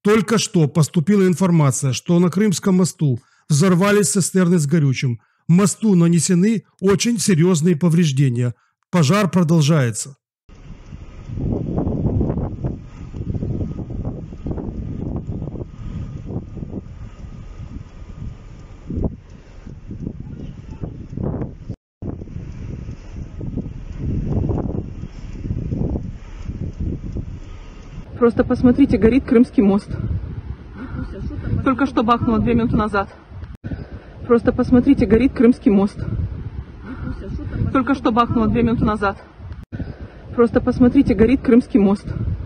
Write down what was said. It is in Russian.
Только что поступила информация, что на Крымском мосту взорвались цистерны с горючим. Мосту нанесены очень серьезные повреждения. Пожар продолжается. Просто посмотрите, горит Крымский мост. Только что бахнуло 2 минуты назад. Просто посмотрите, горит Крымский мост. Только что бахнуло 2 минуты назад. Просто посмотрите, горит Крымский мост.